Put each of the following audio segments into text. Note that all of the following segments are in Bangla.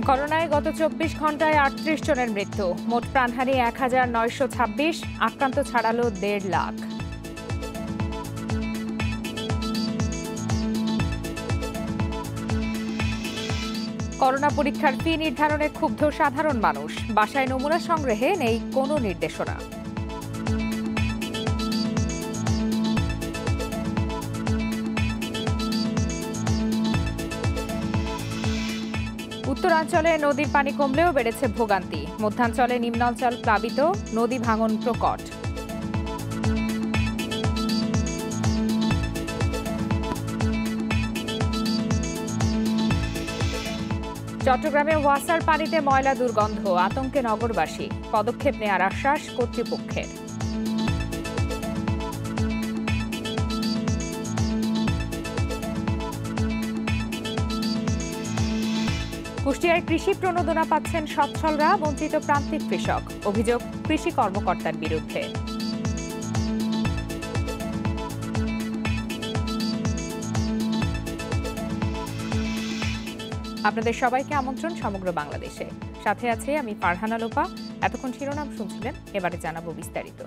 করোনায় গত ২৪ ঘন্টায় ৩৮ জনের মৃত্যু, মোট প্রাণহানি ১,৯২৬, আক্রান্ত ছাড়ালো ১.৫ লাখ। করোনা পরীক্ষার ফি নির্ধারণে ক্ষুব্ধ সাধারণ মানুষ, বাসায় নমুনা সংগ্রহে নেই কোনো নির্দেশনা। উত্তরাঞ্চলে নদীর পানি কমলেও বেড়েছে ভোগান্তি, মধ্যাঞ্চলে নিম্নাঞ্চল প্লাবিত, নদী ভাঙন প্রকট। চট্টগ্রামে ওয়াসার পানিতে ময়লা দুর্গন্ধ, আতঙ্কে নগরবাসী, পদক্ষেপ নেওয়ার আশ্বাস কর্তৃপক্ষের। কুষ্টিয়ায় কৃষি প্রণোদনা পাচ্ছেন সচ্ছলরা, বঞ্চিত প্রান্তিক কৃষক, অভিযোগ কৃষি কর্মকর্তার বিরুদ্ধে। আপনাদের সবাইকে আমন্ত্রণ সমগ্র বাংলাদেশে। সাথে আছে আমি ফারহানা লোপা। এতক্ষণ শিরোনাম শুনছিলেন, এবারে জানাবো বিস্তারিত।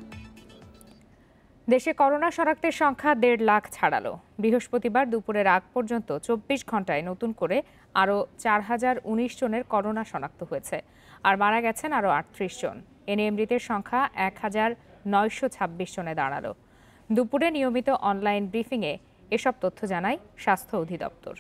দেশে করোনা শনাক্তের সংখ্যা ১.৫ লাখ ছাড়ালো। বৃহস্পতিবার দুপুরের আগ পর্যন্ত ২৪ ঘন্টায় নতুন করে আরও ৪,০১৯ জনের করোনা শনাক্ত হয়েছে, আর মারা গেছেন আরও ৩৮ জন। এ নিয়ে মৃতের সংখ্যা ১,৯২৬ জনে দাঁড়ালো। দুপুরে নিয়মিত অনলাইন ব্রিফিংয়ে এসব তথ্য জানায় স্বাস্থ্য অধিদপ্তর।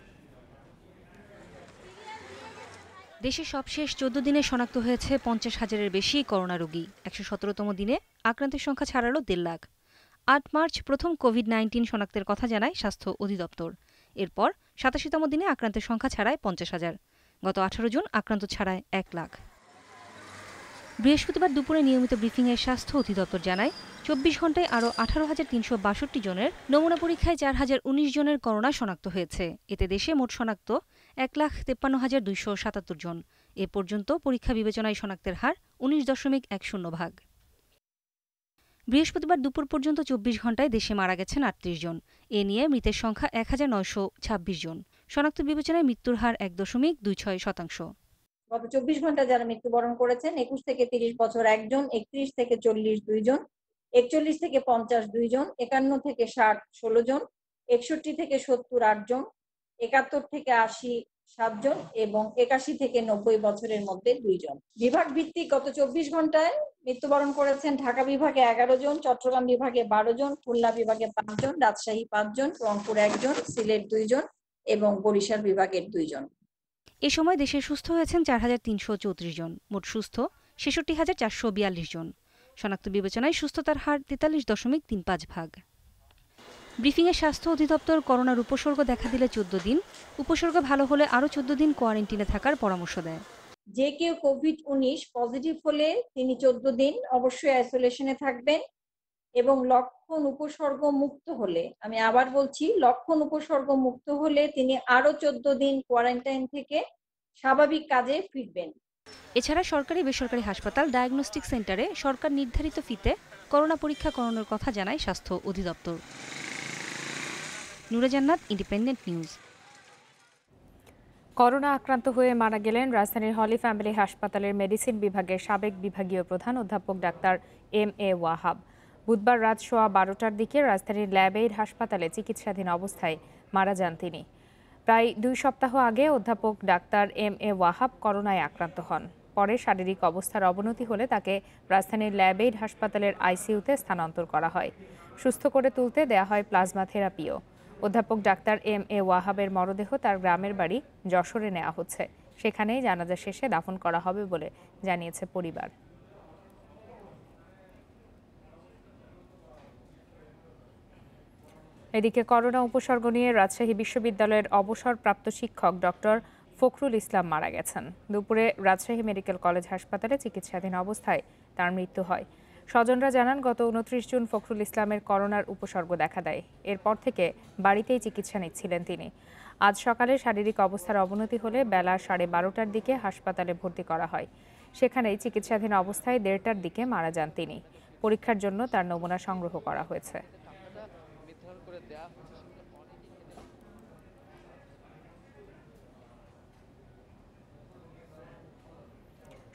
দেশে সবশেষ ১৪ দিনে শনাক্ত হয়েছে ৫০,০০০-এর বেশি করোনা রোগী। ১১৭তম দিনে আক্রান্তের সংখ্যা ছাড়ালো ১.৫ লাখ। ৮ মার্চ প্রথম কোভিড-১৯ শনাক্তের কথা জানায় স্বাস্থ্য অধিদপ্তর। এরপর ৮৭তম দিনে আক্রান্তের সংখ্যা ছাড়ায় ৫০,০০০। গত ১৮ জুন আক্রান্ত ছাড়ায় ১ লাখ। বৃহস্পতিবার দুপুরে নিয়মিত ব্রিফিংয়ে স্বাস্থ্য অধিদপ্তর জানায় ২৪ ঘন্টায় আরও ১৮,৩৬২ জনের নমুনা পরীক্ষায় ৪,০১৯ জনের করোনা শনাক্ত হয়েছে। এতে দেশে মোট শনাক্ত ১,৫৩,২৭৭ জন। এ পর্যন্ত পরীক্ষা বিবেচনায় শনাক্তের হার ১৯.১০%। বৃহস্পতিবার দুপুর পর্যন্ত ২৪ ঘন্টায় দেশে মারা গেছেন ৩৮ জন। এ নিয়ে মৃতের সংখ্যা ১,৯২৬ জন। শনাক্ত বিবেচনায় মৃত্যুর হার ১.২৬%। গত ২৪ ঘন্টা যারা মৃত্যুবরণ করেছেন ২১ থেকে ৩০ বছর ১ জন, ৩১ থেকে ৪০ ২ জন, ৪১ থেকে ৫০ ২ জন, ৫১ থেকে ৬০ ১৬ জন, ৬১ থেকে ৭০ ৮ জন, ৭১ থেকে ৮০ ৭ জন এবং ৮১ থেকে ৯০ বছরের মধ্যে ২ জন। বিভাগ ভিত্তিক গত ২৪ ঘন্টায় মৃত্যুবরণ করেছেন ঢাকা বিভাগে ১১ জন, চট্টগ্রাম বিভাগে ১২ জন, খুলনা বিভাগে ৫ জন, রাজশাহী ৫ জন, রংপুর ১ জন, সিলেট ২ জন এবং বরিশাল বিভাগের ২ জন। এ সময় দেশে সুস্থ হয়েছেন ৪,৩৩৪ জন। মোট সুস্থ ৬৬,৪৪২ জন। শনাক্ত বিবেচনায় সুস্থতার হার ৪৩.৩৫%। ব্রিফিংয়ে স্বাস্থ্য অধিদপ্তর করোনার উপসর্গ দেখা দিলে ১৪ দিন, উপসর্গ ভালো হলে আরও ১৪ দিন কোয়ারেন্টিনে থাকার পরামর্শ দেয়। যে কেউ কোভিড-১৯ পজিটিভ হলে তিনি ১৪ দিন অবশ্যই আইসোলেশনে থাকবেন এবং লক্ষণ উপসর্গ মুক্ত হলে, আমি আবার বলছি, লক্ষণ উপসর্গ মুক্ত হলে তিনি আরো ১৪ দিন কোয়ারেন্টাইন থেকে স্বাভাবিক কাজে ফিরবেন। এছাড়া সরকারি বেসরকারি হাসপাতাল, ডায়াগনস্টিক সেন্টারে সরকার নির্ধারিত ফিতে করোনা পরীক্ষা করানোর কথা জানায় স্বাস্থ্য অধিদপ্তর। নুরে জান্নাত, ইন্ডিপেন্ডেন্ট নিউজ। করোনা আক্রান্ত হয়ে মারা গেলেন রাজধানীর হলি ফ্যামিলি হাসপাতালের মেডিসিন বিভাগের সাবেক বিভাগীয় প্রধান অধ্যাপক ডাক্তার এম.এ. ওয়াহাব। বুধবার রাত সোয়া ১২টার দিকে রাজধানীর ল্যাবএইড হাসপাতালে চিকিৎসাধীন অবস্থায় মারা যান তিনি। প্রায় ২ সপ্তাহ আগে অধ্যাপক ডাক্তার এম.এ. ওয়াহাব করোনায় আক্রান্ত হন। পরে শারীরিক অবস্থার অবনতি হলে তাকে রাজধানীর ল্যাবএইড হাসপাতালের আইসিইউতে স্থানান্তর করা হয়। সুস্থ করে তুলতে দেয়া হয় প্লাজমা থেরাপিও। অধ্যাপক ডাক্তার এম.এ. ওয়াহাবের মরদেহ তার গ্রামের বাড়ি যশোরে নেওয়া হচ্ছে। সেখানেই জানাজা শেষে দাফন করা হবে বলে জানিয়েছে পরিবার। এদিকে করোনা উপসর্গ নিয়ে রাজশাহী বিশ্ববিদ্যালয়ের অবসরপ্রাপ্ত শিক্ষক ডক্টর ফখরুল ইসলাম মারা গেছেন। দুপুরে রাজশাহী মেডিকেল কলেজ হাসপাতালে চিকিৎসাধীন অবস্থায় তার মৃত্যু হয়। স্বজনরা জানান, গত ২৯ জুন ফখরুল ইসলামের করোনার উপসর্গ দেখা দেয়। এরপর থেকে বাড়িতেই চিকিৎসা নিচ্ছিলেন তিনি। আজ সকালে শারীরিক অবস্থার অবনতি হলে বেলা 12:30টার দিকে হাসপাতালে ভর্তি করা হয়। সেখানেই চিকিৎসাধীন অবস্থায় 1:30টার দিকে মারা যান তিনি। পরীক্ষার জন্য তার নমুনা সংগ্রহ করা হয়েছে।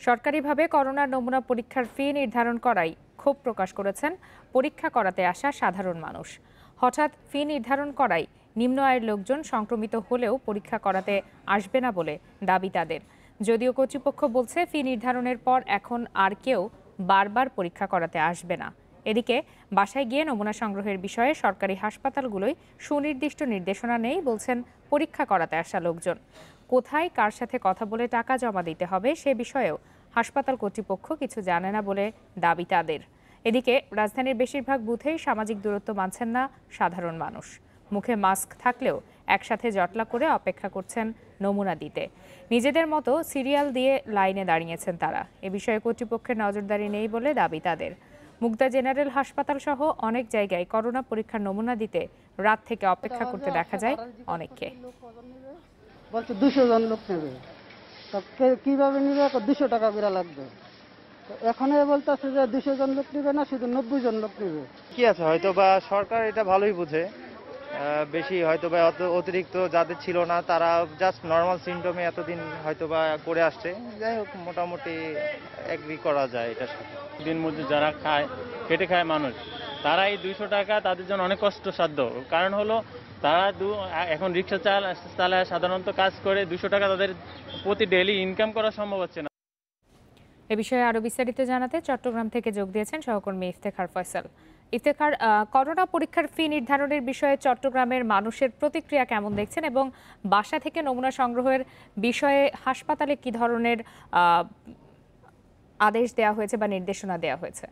সরকারিভাবে করোনার নমুনা পরীক্ষার ফি নির্ধারণ করায় ক্ষোভ প্রকাশ করেছেন পরীক্ষা করাতে আসা সাধারণ মানুষ। হঠাৎ ফি নির্ধারণ করায় নিম্ন আয়ের লোকজন সংক্রমিত হলেও পরীক্ষা করাতে আসবে না বলে দাবি তাদের। যদিও কর্তৃপক্ষ বলছে ফি নির্ধারণের পর এখন আর কেউ বারবার পরীক্ষা করাতে আসবে না। এদিকে বাসায় গিয়ে নমুনা সংগ্রহের বিষয়ে সরকারি হাসপাতালগুলোয় সুনির্দিষ্ট নির্দেশনা নেই বলছেন পরীক্ষা করাতে আসা লোকজন। কোথায় কার সাথে কথা বলে টাকা জমা দিতে হবে সে বিষয়েও হাসপাতাল কর্তৃপক্ষ কিছু জানে না বলে দাবি তাদের। এদিকে রাজধানীর বেশিরভাগ বুথেই সামাজিক দূরত্ব মানছেন না সাধারণ মানুষ। মুখে মাস্ক থাকলেও একসাথে জটলা করে অপেক্ষা করছেন নমুনা দিতে। নিজেদের মতো সিরিয়াল দিয়ে লাইনে দাঁড়িয়েছেন তারা। এ বিষয়ে কর্তৃপক্ষের নজরদারি নেই বলে দাবি তাদের। মুগদা জেনারেল হাসপাতাল সহ অনেক জায়গায় করোনা পরীক্ষার নমুনা দিতে রাত থেকে অপেক্ষা করতে দেখা যায় অনেককে। বলছে 200 জন লোক নেবে, কিভাবে নিবে? 200 টাকা করে লাগবে। এখন বলতেছে যে 200 জন লোক নিবে না, শুধু 90 জন লোক নিবে। কি আছে, হয়তো বা সরকার এটা ভালোই বুঝে, বেশি হয়তো বা অতিরিক্ত যাদের ছিল না তারা জাস্ট নর্মাল সিমটমে এতদিন হয়তো বা করে আসছে। যাই হোক, মোটামুটি এগ্রি করা যায় এটার সাথে। দিন মজুর যারা খায়, খেটে খায় মানুষ, তারা এই 200 টাকা তাদের জন্য অনেক কষ্টসাধ্য। কারণ হলো তারা এখন রিক্সা চালায়, সাধারণত কাজ করে, 200 টাকা তাদের প্রতি ডেইলি ইনকাম করা সম্ভব হচ্ছে না। এ বিষয়ে আরো বিস্তারিত জানাতে চট্টগ্রাম থেকে যোগ দিয়েছেন সহকর্মী ইফতেখার ফয়সাল। ইফতেখার, করোনা পরীক্ষার ফি নির্ধারণের বিষয়ে চট্টগ্রামের মানুষের প্রতিক্রিয়া কেমন দেখছেন এবং বাসা থেকে নমুনা সংগ্রহের বিষয়ে হাসপাতালে কি ধরনের আদেশ দেওয়া হয়েছে বা নির্দেশনা দেওয়া হয়েছে?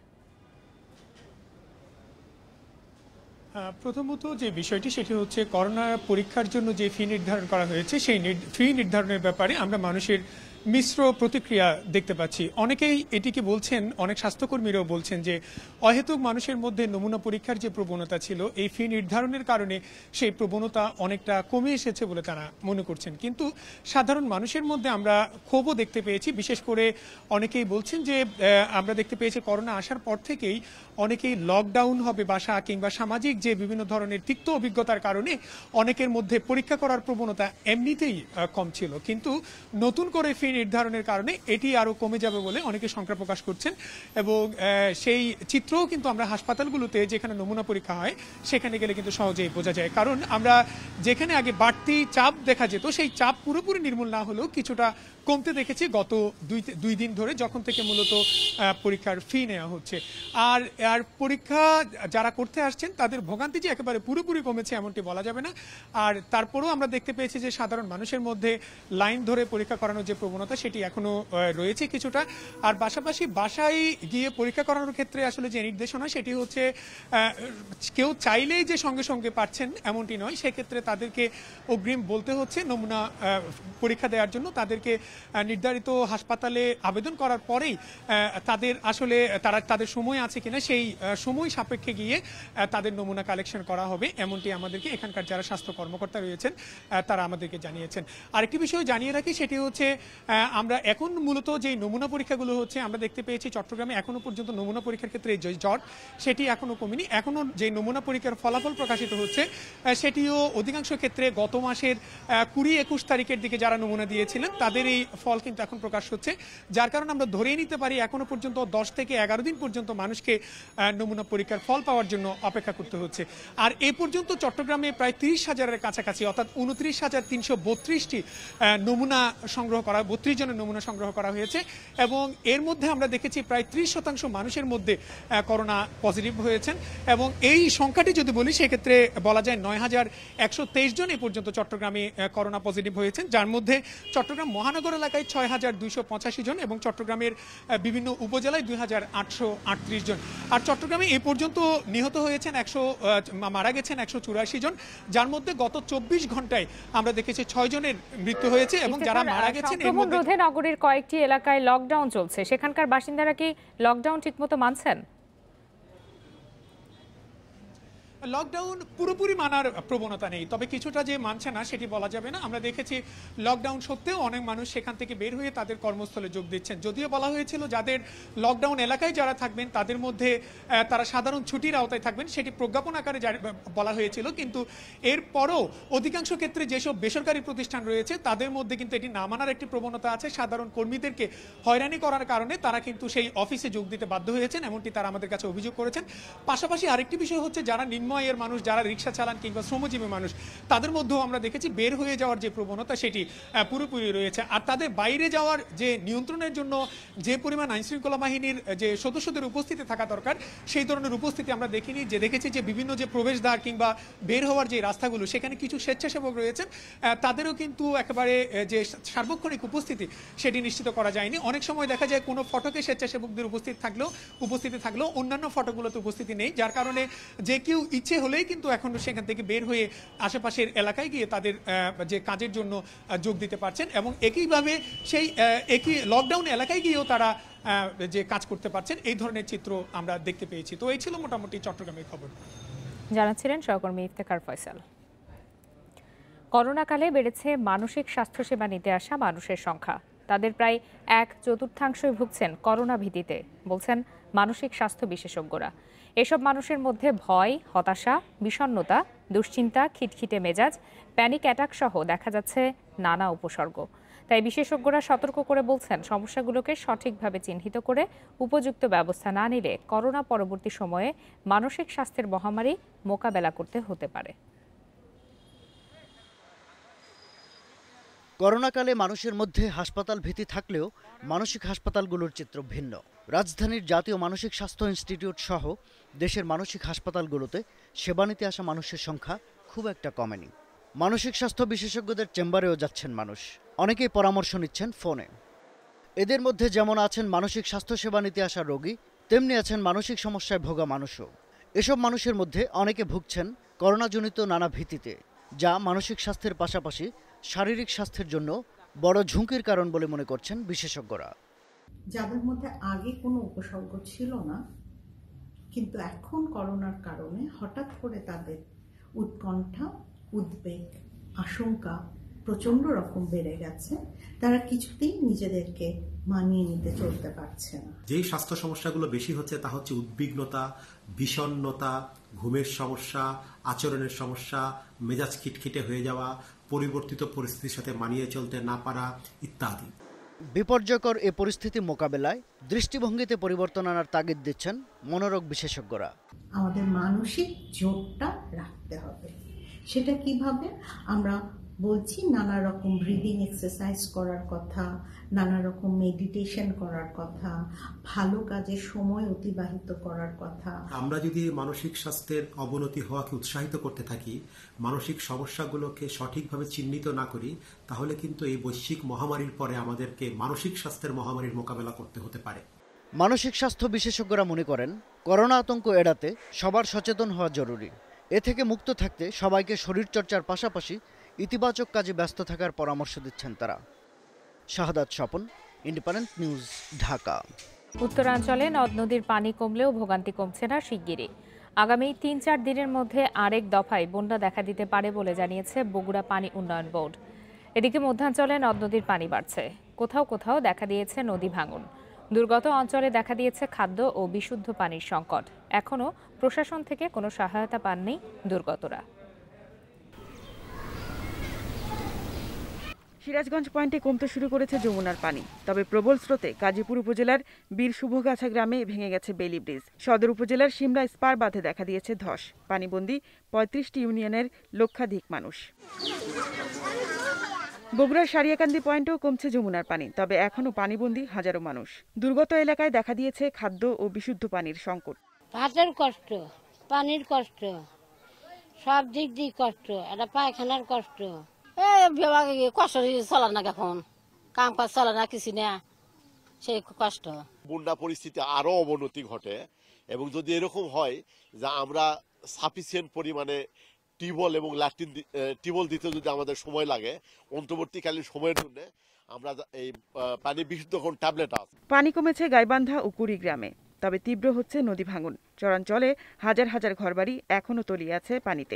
প্রথমত যে বিষয়টি সেটি হচ্ছে করোনা পরীক্ষার জন্য যে ফি নির্ধারণ করা হয়েছে সেই ফি নির্ধারণের ব্যাপারে আমরা মানুষের মিশ্র প্রতিক্রিয়া দেখতে পাচ্ছি। অনেকেই এটিকে বলছেন, অনেক স্বাস্থ্যকর্মীরাও বলছেন যে অহেতুক মানুষের মধ্যে নমুনা পরীক্ষার যে প্রবণতা ছিল এই ফি নির্ধারণের কারণে সেই প্রবণতা অনেকটা কমে এসেছে বলে তারা মনে করছেন। কিন্তু সাধারণ মানুষের মধ্যে আমরা ক্ষোভও দেখতে পেয়েছি। বিশেষ করে অনেকেই বলছেন যে আমরা দেখতে পেয়েছি করোনা আসার পর থেকেই অনেকেই লকডাউন হবে বাসা কিংবা সামাজিক যে বিভিন্ন ধরনের তিক্ত অভিজ্ঞতার কারণে অনেকের মধ্যে পরীক্ষা করার প্রবণতা এমনিতেই কম ছিল, কিন্তু নতুন করে ফি নির্ধারণের কারণে এটি আরো কমে যাবে বলে অনেকে শঙ্কা প্রকাশ করছেন। এবং সেই চিত্রও কিন্তু আমরা হাসপাতালগুলোতে যেখানে নমুনা পরীক্ষা হয় সেখানে গেলে কিন্তু সহজেই বোঝা যায়। কারণ আমরা যেখানে আগে বাড়তি চাপ দেখা যেত সেই চাপ পুরোপুরি নির্মূল না হলেও কিছুটা কমতে দেখেছি গত দুই দিন ধরে, যখন থেকে মূলত পরীক্ষার ফি নেওয়া হচ্ছে। আর পরীক্ষা যারা করতে আসছেন তাদের ভোগান্তি যে একেবারে পুরোপুরি কমেছে এমনটি বলা যাবে না। আর তারপরেও আমরা দেখতে পেয়েছি যে সাধারণ মানুষের মধ্যে লাইন ধরে পরীক্ষা করানোর যে প্রবণতা সেটি এখনো রয়েছে কিছুটা। আর পাশাপাশি বাসায় গিয়ে পরীক্ষা করানোর ক্ষেত্রে আসলে যে নির্দেশনা সেটি হচ্ছে কেউ চাইলেই যে সঙ্গে সঙ্গে পাচ্ছেন এমনটি নয়। সেক্ষেত্রে তাদেরকে অগ্রিম বলতে হচ্ছে নমুনা পরীক্ষা দেওয়ার জন্য। তাদেরকে নির্ধারিত হাসপাতালে আবেদন করার পরেই তাদের আসলে তাদের সময় আছে কিনা সেই সময় সাপেক্ষে গিয়ে তাদের নমুনা কালেকশন করা হবে, এমনটি আমাদেরকে এখানকার যারা স্বাস্থ্য কর্মকর্তা রয়েছেন তারা আমাদেরকে জানিয়েছেন। আরেকটি বিষয় জানিয়ে রাখি, সেটি হচ্ছে আমরা এখন মূলত যে নমুনা পরীক্ষাগুলো হচ্ছে আমরা দেখতে পেয়েছি চট্টগ্রামে এখনো পর্যন্ত নমুনা পরীক্ষার ক্ষেত্রে যে জট সেটি এখনো কমেনি। এখনো যে নমুনা পরীক্ষার ফলাফল প্রকাশিত হচ্ছে সেটিও অধিকাংশ ক্ষেত্রে গত মাসের 20-21 তারিখের দিকে যারা নমুনা দিয়েছিলেন তাদের এই ফল কিন্তু এখন প্রকাশ হচ্ছে, যার কারণে আমরা ধরেই নিতে পারি এখনো পর্যন্ত 10 থেকে 11 দিন পর্যন্ত মানুষকে নমুনা পরীক্ষার ফল পাওয়ার জন্য অপেক্ষা করতে হচ্ছে। আর এ পর্যন্ত চট্টগ্রামে প্রায় 30,000-এর কাছাকাছি অর্থাৎ 29,332টি নমুনা সংগ্রহ করা, 32 জনের নমুনা সংগ্রহ করা হয়েছে। এবং এর মধ্যে আমরা দেখেছি প্রায় 30% মানুষের মধ্যে করোনা পজিটিভ হয়েছেন। এবং এই সংখ্যাটি যদি বলি সেক্ষেত্রে বলা যায় 9,123 জন এ পর্যন্ত চট্টগ্রামে করোনা পজিটিভ হয়েছেন, যার মধ্যে চট্টগ্রাম মহানগর এলাকায় 6,285 জন এবং চট্টগ্রামের বিভিন্ন উপজেলায় 2,838 জন। আর চট্টগ্রামে এ পর্যন্ত নিহত হয়েছেন মারা গেছেন 184 জন, যার মধ্যে গত 24 ঘন্টায় আমরা দেখেছি 6 জনের মৃত্যু হয়েছে। এবং যারা মারা গেছেন এর মধ্যে নগরীর কয়েকটি এলাকায় লকডাউন চলছে, সেখানকার বাসিন্দারা কি লকডাউন ঠিকমতো মানছেন? লকডাউন পুরোপুরি মানার প্রবণতা নেই, তবে কিছুটা যে মানছে না সেটি বলা যাবে না। আমরা দেখেছি লকডাউন সত্ত্বেও অনেক মানুষ সেখান থেকে বের হয়ে তাদের কর্মস্থলে যোগ দিচ্ছেন। যদিও বলা হয়েছিল যাদের লকডাউন এলাকায় যারা থাকবেন তাদের মধ্যে তারা সাধারণ ছুটির আওতায় থাকবেন, সেটি প্রজ্ঞাপন আকারে বলা হয়েছিল, কিন্তু এরপরও অধিকাংশ ক্ষেত্রে যেসব বেসরকারি প্রতিষ্ঠান রয়েছে তাদের মধ্যে কিন্তু এটি না মানার একটি প্রবণতা আছে। সাধারণ কর্মীদেরকে হয়রানি করার কারণে তারা কিন্তু সেই অফিসে যোগ দিতে বাধ্য হয়েছেন, এমনটি তারা আমাদের কাছে অভিযোগ করেছেন। পাশাপাশি আরেকটি বিষয় হচ্ছে যারা নিম্ন আয়ের মানুষ, যারা রিক্সা চালান কিংবা শ্রমজীবী মানুষ, তাদের মধ্যেও আমরা দেখেছি বের হয়ে যাওয়ার যে প্রবণতা সেটি পুরোপুরি রয়েছে। আর তাদের বাইরে যাওয়ার যে নিয়ন্ত্রণের জন্য যে পরিমাণ আইনশৃঙ্খলা বাহিনীর যে সদস্যদের উপস্থিতি থাকা দরকার সেই ধরনের উপস্থিতি আমরা দেখিনি। যে দেখেছি যে বিভিন্ন যে প্রবেশদ্বার কিংবা বের হওয়ার যে রাস্তাগুলো সেখানে কিছু স্বেচ্ছাসেবক রয়েছেন, তাদেরও কিন্তু একেবারে যে সার্বক্ষণিক উপস্থিতি সেটি নিশ্চিত করা যায়নি। অনেক সময় দেখা যায় কোনো ফটকে স্বেচ্ছাসেবকদের উপস্থিতি থাকলেও অন্যান্য ফটকগুলোতে উপস্থিতি নেই, যার কারণে যে কেউ ইচ্ছে হলেই কিন্তু এখন সেখান থেকে বের হয়ে আশেপাশের এলাকায় গিয়ে তাদের যে কাজের জন্য যোগ দিতে পারছেন এবং একইভাবে সেই একই লকডাউন এলাকায় গিয়েও তারা যে কাজ করতে পারছেন, এই ধরনের চিত্র আমরা দেখতে পেয়েছি। তো এই ছিল মোটামুটি চট্টগ্রামের খবর। জানাচ্ছিলেন সহকর্মী ইফতেখার ফয়সাল। করোনাকালে বেড়েছে মানসিক স্বাস্থ্যসেবা নিতে আসা মানুষের সংখ্যা। তাদের প্রায় 1/4 ভুগছেন করোনা ভীতিতে, বলছেন মানসিক স্বাস্থ্য বিশেষজ্ঞরা। এসব মানুষের মধ্যে ভয়, হতাশা, বিষণ্ণতা, দুশ্চিন্তা, খিটখিটে মেজাজ, প্যানিক অ্যাটাক সহ দেখা যাচ্ছে নানা উপসর্গ। তাই বিশেষজ্ঞরা সতর্ক করে বলছেন সমস্যাগুলোকে সঠিকভাবে চিহ্নিত করে উপযুক্ত ব্যবস্থা না নিলে করোনা পরবর্তী সময়ে মানসিক স্বাস্থ্যের মহামারী মোকাবেলা করতে হতে পারে। করোনাকালে মানুষের মধ্যে হাসপাতাল ভীতি থাকলেও মানসিক হাসপাতালগুলোর চিত্র ভিন্ন। রাজধানীর জাতীয় মানসিক স্বাস্থ্য ইনস্টিটিউট সহ দেশের মানসিক হাসপাতালগুলোতে সেবা নিতে আসা মানুষের সংখ্যা খুব একটা কমেনি। মানসিক স্বাস্থ্য বিশেষজ্ঞদের চেম্বারেও যাচ্ছেন মানুষ, অনেকেই পরামর্শ নিচ্ছেন ফোনে। এদের মধ্যে যেমন আছেন মানসিক স্বাস্থ্য সেবা নিতে আসা রোগী, তেমনি আছেন মানসিক সমস্যায় ভোগা মানুষও। এসব মানুষের মধ্যে অনেকে ভুগছেন করোনাজনিত নানা ভীতিতে, যা মানসিক স্বাস্থ্যের পাশাপাশি শারীরিক স্বাস্থ্যের জন্য বড় ঝুঁকির কারণ বলে মনে করছেন বিশেষজ্ঞরা। যাদের মধ্যে আগে কোনো উপসর্গ ছিল না, কিন্তু এখন করোনার কারণে হঠাৎ করে তাদের উৎকণ্ঠা, উদ্বেগ, আশঙ্কা প্রচন্ড রকম বেড়ে গেছে, তারা কিছুতেই নিজেদেরকে মানিয়ে নিতে চলতে পারছে না। যেই স্বাস্থ্য সমস্যাগুলো বেশি হচ্ছে তা হচ্ছে উদ্বিগ্নতা, বিষণ্ণতা, ঘুমের সমস্যা, আচরণের সমস্যা, মেজাজ খিটখিটে হয়ে যাওয়া, পরিবর্তিত পরিস্থিতির সাথে মানিয়ে চলতে না পারা ইত্যাদি। বিপর্যয়কর এ পরিস্থিতি মোকাবেলায় দৃষ্টিভঙ্গিতে পরিবর্তন আনার তাগিদ দিচ্ছেন মনোরোগ বিশেষজ্ঞরা। আমাদের মানসিক জোরটা রাখতে হবে। সেটা কিভাবে? আমরা বলছি নানা রকম ব্রিদিং এক্সারসাইজ করার কথা, নানা রকম মেডিটেশন করার কথা, ভালো কাজে সময় অতিবাহিত করার কথা। আমরা যদি মানসিক স্বাস্থ্যের অবনতি হওয়াকে উৎসাহিত করতে থাকি, মানসিক সমস্যাগুলোকে সঠিকভাবে চিহ্নিত না করি, তাহলে কিন্তু এই বৈশ্বিক মহামারীর পরে আমাদেরকে মানসিক স্বাস্থ্যের মহামারীর মোকাবেলা করতে হতে পারে। মানসিক স্বাস্থ্য বিশেষজ্ঞরা মনে করেন করোনা আতঙ্ক এড়াতে সবার সচেতন হওয়া জরুরি। এ থেকে মুক্ত থাকতে সবাইকে শরীরচর্চার পাশাপাশি ইতিবাচক কাজে ব্যস্ত থাকার পরামর্শ দিচ্ছেন তারা। Shahadat Swapan, Independent News, Dhaka. উত্তরাঞ্চলে নদ নদীর পানি কমলেও ভোগান্তি কমছে না শিগগিরই। আগামী ৩-৪ দিনের মধ্যে আরেক দফায় বন্যা দেখা দিতে পারে বলে জানিয়েছে বগুড়া পানি উন্নয়ন বোর্ড। এদিকে মধ্যাঞ্চলে নদ নদীর পানি বাড়ছে, কোথাও কোথাও দেখা দিয়েছে নদী ভাঙন। দুর্গত অঞ্চলে দেখা দিয়েছে খাদ্য ও বিশুদ্ধ পানির সংকট। এখনও প্রশাসন থেকে কোনো সহায়তা পাননি দুর্গতরা। সিরাজগঞ্জ পয়েন্টে কমতে শুরু করেছে যমুনার পানি, তবে প্রবল স্রোতে গাজীপুর উপজেলার বীর শুভগাছা গ্রামে ভেঙে গেছে বেলি ব্রিজ। সদর উপজেলার সিমলা স্পার বাঁধে দেখা দিয়েছে ধস। পানিবন্দী ৩৫টি ইউনিয়নের লক্ষাধিক মানুষ। বগুড়ার সারিয়াকান্দি পয়েন্টেও কমছে যমুনার পানি, তবে এখনও পানিবন্দী হাজারো মানুষ। দুর্গত এলাকায় দেখা দিয়েছে খাদ্য ও বিশুদ্ধ পানির সংকট। ভাতের কষ্ট, পানির কষ্ট, সব দিক দিয়ে কষ্ট, এটা পায়খানার কষ্ট। কষ্ট চলে না, এখন কাম কাজ চলে না, কিছু না, সেই কষ্ট। বন্যা পরিস্থিতি আরো অবনতি ঘটে এবং যদি এরকম হয় যে আমরা সাফিসিয়েন্ট পরিমাণে টিউবওয়েল এবং ল্যাট্রিন টিউবওয়েল দিতে যদি আমাদের সময় লাগে, অন্তর্বর্তীকালীন সময়ের জন্য আমরা এই পানি বিশুদ্ধকরণ ট্যাবলেট আছে। পানি কমেছে গাইবান্ধা ও কুড়িগ্রামে। তবে তীব্র হচ্ছে নদী ভাঙন। চরাঞ্চলে হাজার হাজার ঘরবাড়ি এখনও তলিয়ে আছে পানিতে।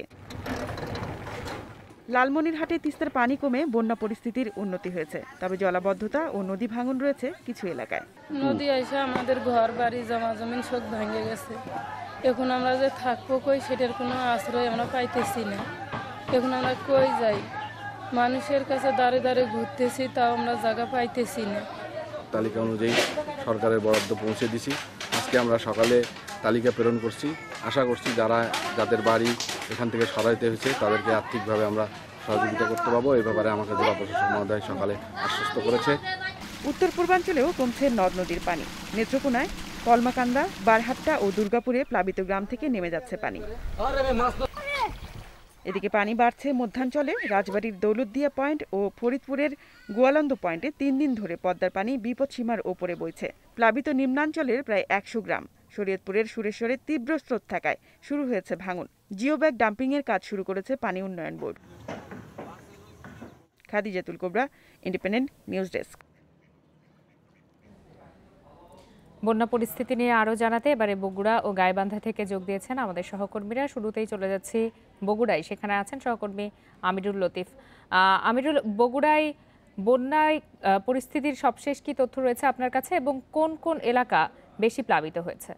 লালমনিরহাটে তিস্তার পানি কমে বন্যা পরিস্থিতির উন্নতি হয়েছে, তবে জলাবদ্ধতা ও নদী ভাঙন রয়েছে কিছু এলাকায়। নদী এসে আমাদের ঘর বাড়ি জমা জমিন সব ভেঙে গেছে। এখন আমরা যে থাকবো কই সেটার কোনো আশ্রয় আমরা পাইতেছি না। এখন আমরা কই যাই, মানুষের কাছে দাঁড়ে দাঁড়ে ঘুরতেছি, তাও আমরা জায়গা পাইতেছি না। তালিকা অনুযায়ী সরকারের বরাদ্দ পৌঁছে দিছি। আজকে আমরা সকালে তালিকা প্রেরণ করছি। আশা করছি যাদের বাড়ি এখান থেকে সরাইতে হয়েছে তাদেরকে আর্থিকভাবে আমরা সহযোগিতা করতে পারবো। এই ব্যাপারে আমাকে জেলা প্রশাসক মহোদয় সকালে আশ্বস্ত করেছে। উত্তর পূর্বাঞ্চলেও কমছে নদ নদীর পানি। নেত্রকোনায়, কলমাকান্দা, বারহাট্টা ও দুর্গাপুরে প্লাবিত গ্রাম থেকে নেমে যাচ্ছে পানি। এদিকে পানি বাড়ছে মধ্যাঞ্চলে। রাজবাড়ির দৌলতদিয়া পয়েন্ট ও ফরিদপুরের গোয়ালন্দ পয়েন্টে 3 দিন ধরে পদ্মার পানি বিপদসীমার ওপরে বইছে। প্লাবিত নিম্নাঞ্চলের প্রায় 100 গ্রাম। শরীয়তপুরের সুরেশ্বরে তীব্র স্রোত থাকায় শুরু হয়েছে ভাঙন। জিও ব্যাগ ডাম্পিংয়ের কাজ শুরু করেছে পানি উন্নয়ন board. Khadijatul Kobra, Independent News desk. বন্যা পরিস্থিতি নিয়ে আরও জানাতে এবারে বগুড়া ও গাইবান্ধা থেকে যোগ দিয়েছেন আমাদের সহকর্মীরা। শুরুতেই চলে যাচ্ছি বগুড়ায়, সেখানে আছেন সহকর্মী আমিরুল লতিফ। আমিরুল, বগুড়ায় বন্যায় পরিস্থিতির সবশেষ কি তথ্য রয়েছে আপনার কাছে এবং কোন কোন এলাকা বেশি প্লাবিত হয়েছে?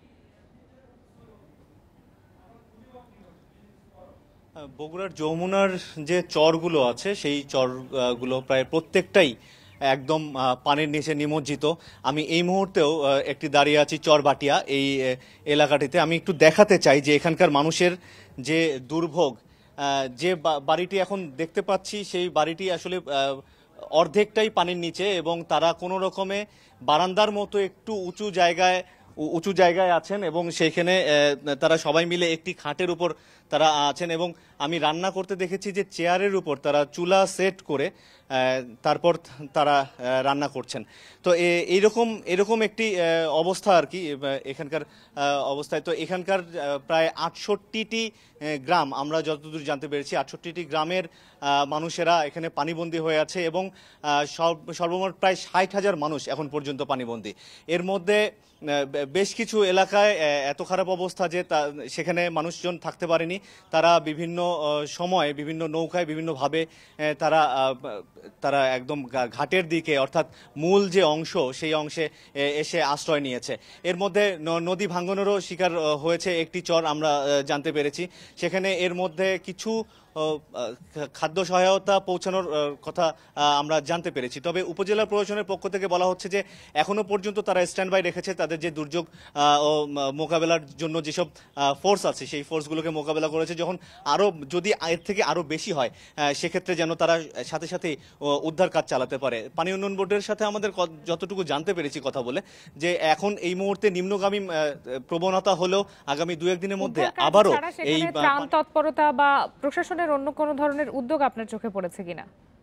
বগুড়ার যমুনার যে চরগুলো আছে সেই চরগুলো প্রায় প্রত্যেকটাই একদম পানির নিচে নিমজ্জিত। আমি এই মুহূর্তেও একটি দাঁড়িয়ে আছি চরবাটিয়া এই এলাকাটিতে। আমি একটু দেখাতে চাই যে এখানকার মানুষের যে দুর্ভোগ। যে বাড়িটি এখন দেখতে পাচ্ছি সেই বাড়িটি আসলে অর্ধেকটাই পানির নিচে এবং তারা কোনো রকমে বারান্দার মতো একটু উঁচু জায়গায় আছেন এবং সেখানে তারা সবাই মিলে একটি খাটের উপর তারা আছেন এবং আমি রান্না করতে দেখেছি যে চেয়ারের উপর তারা চুলা সেট করে তারপর তারা রান্না করছেন। তো এরকম একটি অবস্থা আর কি এখানকার অবস্থায়। তো এখানকার প্রায় 68টি গ্রাম, আমরা যতদূর জানতে পেরেছি 68টি গ্রামের মানুষেরা এখানে পানিবন্দী হয়ে আছে এবং সর্বমোট প্রায় 60,000 মানুষ এখন পর্যন্ত পানিবন্দী। এর মধ্যে বেশ কিছু এলাকায় এত খারাপ অবস্থা যে সেখানে মানুষজন থাকতে পারেনি। তারা বিভিন্ন সময় বিভিন্ন নৌকায় বিভিন্নভাবে তারা একদম ঘাটের দিকে অর্থাৎ মূল যে অংশ সেই অংশে এসে আশ্রয় নিয়েছে। এর মধ্যে নদী ভাঙনেরও শিকার হয়েছে একটি চর আমরা জানতে পেরেছি। সেখানে এর মধ্যে কিছু খাদ্য সহায়তা পৌঁছানোর কথা আমরা জানতে পেরেছি। তবে উপজেলা প্রশাসনের পক্ষ থেকে বলা হচ্ছে যে এখনো পর্যন্ত তারা স্ট্যান্ড বাই রেখেছে তাদের যে দুর্যোগ ও মোকাবেলার জন্য যেসব ফোর্স আছে সেই ফোর্সগুলোকে মোকাবেলা করেছে। যখন যদি এর থেকে আরও বেশি হয় সেক্ষেত্রে যেন তারা সাথে সাথে উদ্ধার কাজ চালাতে পারে। পানি উন্নয়ন বোর্ডের সাথে আমাদের যতটুকু জানতে পেরেছি কথা বলে যে এখন এই মুহূর্তে নিম্নগামী প্রবণতা হলেও আগামী 2-1 দিনের মধ্যে আবারও এই ত্রাণ তৎপরতা বা প্রশাসনের অন্য কোনো ধরনের উদ্যোগ আপনার চোখে পড়েছে কিনা?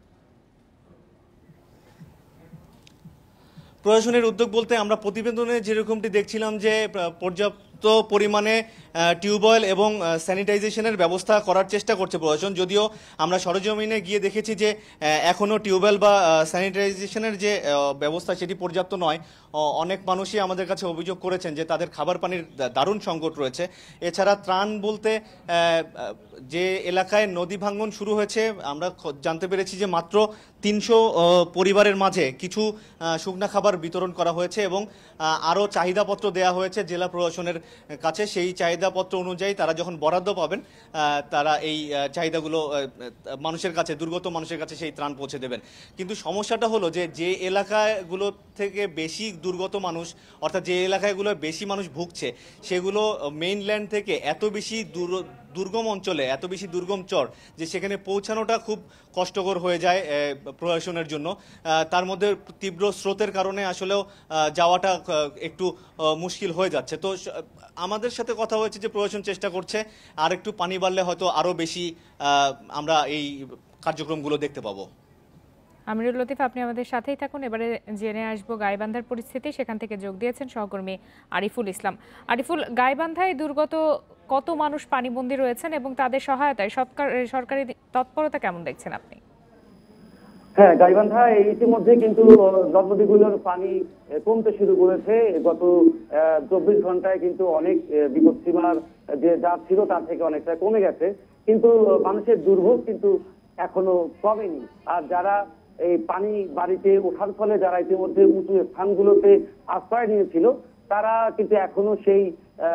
প্রশাসনের উদ্যোগ বলতে আমরা প্রতিবেদনে যেরকমটি দেখছিলাম যে পর্যাপ্ত পরিমাণে টিউবওয়েল এবং স্যানিটাইজেশনের ব্যবস্থা করার চেষ্টা করছে প্রশাসন। যদিও আমরা সরজমিনে গিয়ে দেখেছি যে এখনও টিউবওয়েল বা স্যানিটাইজেশনের যে ব্যবস্থা সেটি পর্যাপ্ত নয়। অনেক মানুষই আমাদের কাছে অভিযোগ করেছেন যে তাদের খাবার পানির দারুণ সংকট রয়েছে। এছাড়া ত্রাণ বলতে যে এলাকায় নদী ভাঙন শুরু হয়েছে আমরা জানতে পেরেছি যে মাত্র 300 পরিবারের মাঝে কিছু শুকনা খাবার বিতরণ করা হয়েছে এবং আরও চাহিদাপত্র দেওয়া হয়েছে জেলা প্রশাসনের কাছে। সেই চাহিদাপত্র অনুযায়ী তারা যখন বরাদ্দ পাবেন তারা এই চাহিদাগুলো মানুষের কাছে, দুর্গত মানুষের কাছে সেই ত্রাণ পৌঁছে দেবেন। কিন্তু সমস্যাটা হলো যে এলাকাগুলো থেকে বেশি দুর্গত মানুষ অর্থাৎ যে এলাকাগুলো বেশি মানুষ ভুগছে সেগুলো মেইনল্যান্ড থেকে এত বেশি দুর্গম অঞ্চলে, এত বেশি দুর্গম চর যে সেখানে পৌঁছানোটা খুব কষ্টকর হয়ে যায় প্রশাসনের জন্য। তার মধ্যে তীব্র স্রোতের কারণে আসলেও যাওয়াটা একটু মুশকিল হয়ে যাচ্ছে। তো আমাদের সাথে কথা হয়েছে যে প্রশাসন চেষ্টা করছে আর একটু পানি বাড়লে হয়তো আরও বেশি আমরা এই কার্যক্রমগুলো দেখতে পাবো। আমিরুল লতিফ, আপনি আমাদের সাথেই থাকুন। এবারে জেনে আসবো গাইবান্ধার পরিস্থিতি। সেখান থেকে যোগ দিয়েছেন সহকর্মী আরিফুল ইসলাম। আরিফুল, গাইবান্ধায় দুর্গত কত মানুষ পানিবন্দী রয়েছেন এবং তাদের সহায়তায় সরকারি তৎপরতা কেমন দেখছেন আপনি? হ্যাঁ, গাইবান্ধা ইতিমধ্যে কিন্তু নদ-নদীগুলোর পানি কমতে শুরু করেছে। গত 24 ঘন্টায় কিন্তু অনেক বিপদসীমার যে যা ছিল তার থেকে অনেকটা কমে গেছে, কিন্তু মানুষের দুর্ভোগ কিন্তু এখনো কমেনি। আর যারা এই পানি বাড়িতে ওঠার ফলে যারা ইতিমধ্যে উঁচু স্থানগুলোতে আশ্রয় নিয়েছিল, তারা কিন্তু এখনো সেই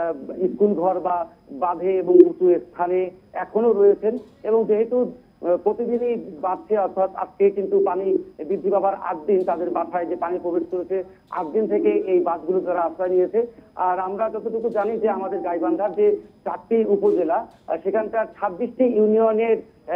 স্কুল ঘর বা বাঁধে এবং উঁচু স্থানে এখনো রয়েছেন। এবং যেহেতু প্রতিদিনই বাড়ছে, অর্থাৎ আজকে কিন্তু পানি বৃদ্ধি পাবার 8 দিন, তাদের বাসায় যে পানি প্রবেশ করেছে 8 দিন থেকে এই বাঁধগুলো তারা আশ্রয় নিয়েছে। আর আমরা যতটুকু জানি যে আমাদের গাইবান্ধার যে 4টি উপজেলা, সেখানকার 26টি ইউনিয়নের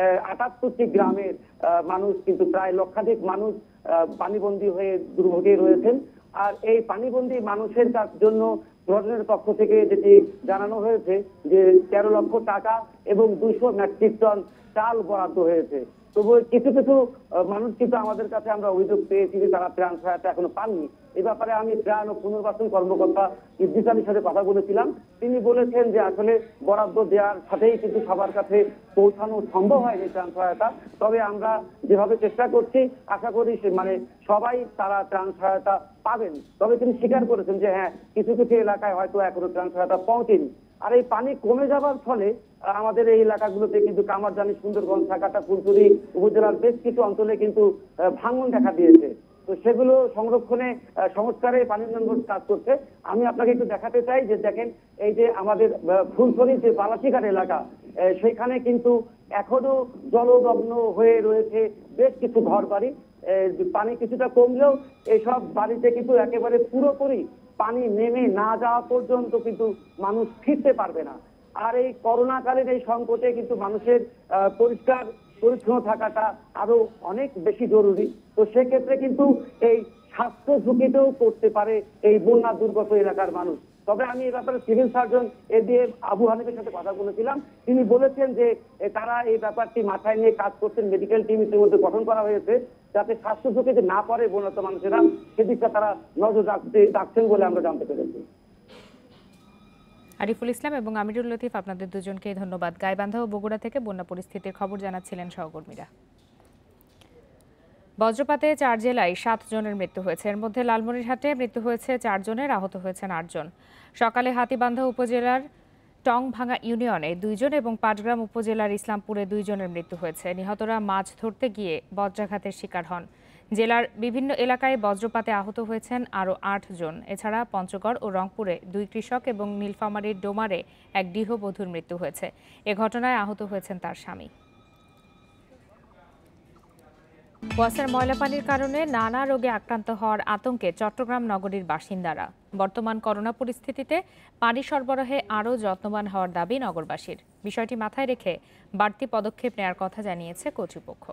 78টি গ্রামের মানুষ, কিন্তু প্রায় লক্ষাধিক মানুষ পানিবন্দী হয়ে দুর্ভোগে রয়েছেন। আর এই পানিবন্দী মানুষের জন্য প্রশাসনের পক্ষ থেকে যেটি জানানো হয়েছে যে 13 লক্ষ টাকা এবং 200 মেট্রিক টন চাল বরাদ্দ হয়েছে। তবু কিছু কিছু মানুষ কিন্তু আমাদের কাছে আমরা অভিযোগ পেয়েছি যে তারা ত্রাণ সহায়তা এখনো পাননি। এই ব্যাপারে আমি ত্রাণ ও পুনর্বাসন কর্মকর্তা ইদ্রিস আলীর সাথে কথা বলেছিলাম। তিনি বলেছেন যে আসলে বরাদ্দ দেওয়ার সাথেই কিন্তু সবার কাছে পৌঁছানো সম্ভব হয়নি ত্রাণ সহায়তা। তবে আমরা যেভাবে চেষ্টা করছি, আশা করি সবাই তারা ত্রাণ সহায়তা পাবেন। তবে তিনি স্বীকার করেছেন যে হ্যাঁ, কিছু কিছু এলাকায় হয়তো এখনো ত্রাণ সহায়তা পৌঁছেনি। আর এই পানি কমে যাবার ফলে আমাদের এই এলাকাগুলোতে কিন্তু কামারজানি, সুন্দরগঞ্জ, সাকাটা, ফুলপুরি উপজেলার বেশ কিছু অঞ্চলে কিন্তু ভাঙন দেখা দিয়েছে। তো সেগুলো সংরক্ষণে, সংস্কারে পানি উন্নয়ন বোর্ড কাজ করছে। আমি আপনাকে একটু দেখাতে চাই যে দেখেন, এই যে আমাদের ফুলছড়ি যে বালাসিঘাট এলাকা, সেখানে কিন্তু এখনো জলমগ্ন হয়ে রয়েছে বেশ কিছু ঘর বাড়ি। পানি কিছুটা কমলেও এইসব বাড়িতে কিন্তু একেবারে পুরোপুরি পানি নেমে না যাওয়া পর্যন্ত কিন্তু মানুষ ফিরতে পারবে না। আর এই করোনাকালীন এই সংকটে কিন্তু মানুষের পরিষ্কার পরিচ্ছন্ন থাকাটা আরো অনেক বেশি জরুরি। তো সেক্ষেত্রে কিন্তু এই স্বাস্থ্য ঝুঁকিতেও পড়তে পারে এই বন্যা দুর্গত এলাকার মানুষ। তবে আমি এই ব্যাপারে সিভিল সার্জন এডিএম আবু হানিফের সাথে কথা বলেছিলাম। তিনি বলেছেন যে তারা এই ব্যাপারটি মাথায় নিয়ে কাজ করছেন। মেডিকেল টিম ইতিমধ্যে গঠন করা হয়েছে, যাতে স্বাস্থ্য ঝুঁকিতে না পড়ে বন্যাত মানুষেরা, সেদিকটা তারা নজর রাখছেন বলে আমরা জানতে পেরেছি। আরিফুল ইসলাম এবং আমিরুল লতিফ, আপনাদের দুজনকে ধন্যবাদ। গাইবান্ধা ও বগুড়া থেকে বন্যা পরিস্থিতির খবর জানাচ্ছিলেন সহকর্মীরা। বজ্রপাতে 4 জেলায় 7 জনের মৃত্যু হয়েছে। এর মধ্যে লালমনিরহাটে মৃত্যু হয়েছে 4 জনের, আহত হয়েছেন 8 জন। সকালে হাতীবান্ধা উপজেলার টংভাঙা ইউনিয়নে 2 জন এবং পাটগ্রাম উপজেলার ইসলামপুরে 2 জনের মৃত্যু হয়েছে। নিহতরা মাছ ধরতে গিয়ে বজ্রাঘাতের শিকার হন। জেলার বিভিন্ন এলাকায় বজ্রপাতে আহত হয়েছেন আরও 8 জন। এছাড়া পঞ্চগড় ও রংপুরে 2 কৃষক এবং নীলফামারীর ডোমারে এক গৃহবধূর মৃত্যু হয়েছে। এ ঘটনায় আহত হয়েছেন তার স্বামী। ওয়াসার ময়লা পানির কারণে নানা রোগে আক্রান্ত হওয়ার আতঙ্কে চট্টগ্রাম নগরীর বাসিন্দারা। বর্তমান করোনা পরিস্থিতিতে পানি সরবরাহে আরও যত্নবান হওয়ার দাবি নগরবাসীর। বিষয়টি মাথায় রেখে বাড়তি পদক্ষেপ নেওয়ার কথা জানিয়েছে কর্তৃপক্ষ।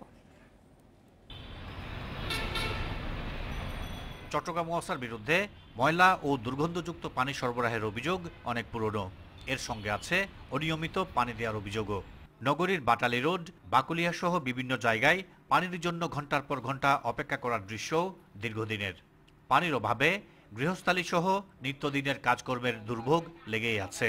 চট্টগ্রাম ওয়াসার বিরুদ্ধে ময়লা ও দুর্গন্ধযুক্ত পানি সরবরাহের অভিযোগ অনেক পুরনো। এর সঙ্গে আছে অনিয়মিত পানি দেওয়ার অভিযোগও। নগরীর বাটালি রোড, বাকুলিয়া সহ বিভিন্ন জায়গায় পানির জন্য ঘন্টার পর ঘন্টা অপেক্ষা করার দৃশ্য দীর্ঘদিনের। পানির অভাবে গৃহস্থালী সহ নিত্যদিনের কাজকর্মের দুর্ভোগ লেগেই আছে।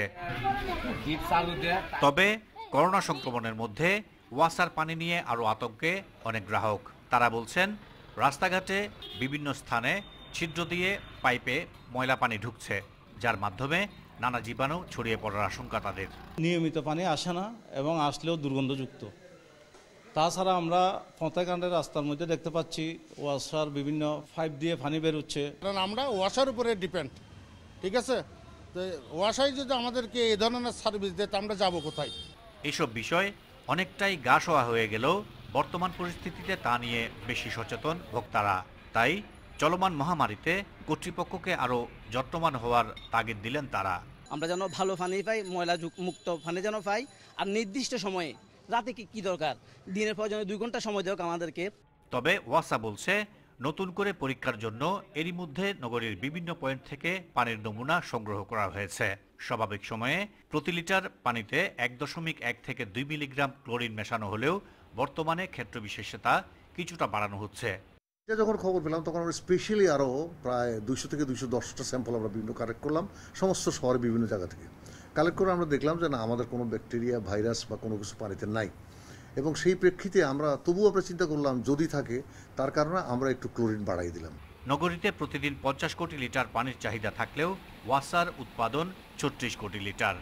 তবে করোনা সংক্রমণের মধ্যে ওয়াসার পানি নিয়ে আরও আতঙ্কে অনেক গ্রাহক। তারা বলছেন, রাস্তাঘাটে বিভিন্ন স্থানে ছিদ্র দিয়ে পাইপে ময়লা পানি ঢুকছে, যার মাধ্যমে নানা জীবাণু ছড়িয়ে পড়ার আশঙ্কা তাদের। নিয়মিত পানি আসে না এবং আসলেও দুর্গন্ধযুক্ত। তাছাড়া আমরা ফতেকান্ডের রাস্তার মধ্যে দেখতে পাচ্ছি ওয়াসার বিভিন্ন পাইপ দিয়ে পানি বেরোচ্ছে। কারণ আমরা ওয়াসার উপরে ডিপেন্ড, ঠিক আছে? তো ওয়াসাই যদি আমাদেরকে এই ধরনের সার্ভিস দেয়, আমরা যাব কোথায়? এইসব বিষয় অনেকটাই গা শোয়া হয়ে গেলেও বর্তমান পরিস্থিতিতে তা নিয়ে বেশি সচেতন ভোক্তারা। তাই চলমান মহামারীতে কর্তৃপক্ষকে আরও যত্নবান হওয়ার তাগিদ দিলেন তারা। আমরা যেন ভালো পানি পাই, ময়লা মুক্ত পানি যেন পাই, আর নির্দিষ্ট সময়ে, রাতে কি দরকার, দিনের পর যেন 2 ঘন্টা সময় দেওয়া আমাদেরকে। তবে ওয়াসা বলছে, নতুন করে পরীক্ষার জন্য এরই মধ্যে নগরীর বিভিন্ন পয়েন্ট থেকে পানির নমুনা সংগ্রহ করা হয়েছে। স্বাভাবিক সময়ে প্রতি লিটার পানিতে 1.1 থেকে 2 মিলিগ্রাম ক্লোরিন মেশানো হলেও বর্তমানে ক্ষেত্র বিশেষে তা কিছুটা বাড়ানো হচ্ছে। যখন খবর পেলাম তখন আমরা স্পেশালি আরও প্রায় 200 থেকে 210টা স্যাম্পল আমরা বিভিন্ন কালেক্ট করলাম, সমস্ত শহরে বিভিন্ন জায়গা থেকে কালেক্ট করে আমরা দেখলাম যে না, আমাদের কোনো ব্যাকটেরিয়া, ভাইরাস বা কোনো কিছু পানিতে নাই। এবং সেই প্রেক্ষিতে আমরা চিন্তা করলাম যদি থাকে, তার কারণে আমরা একটু ক্লোরিন বাড়াই দিলাম। নগরীতে প্রতিদিন 50 কোটি লিটার পানির চাহিদা থাকলেও ওয়াসার উৎপাদন 36 কোটি litre.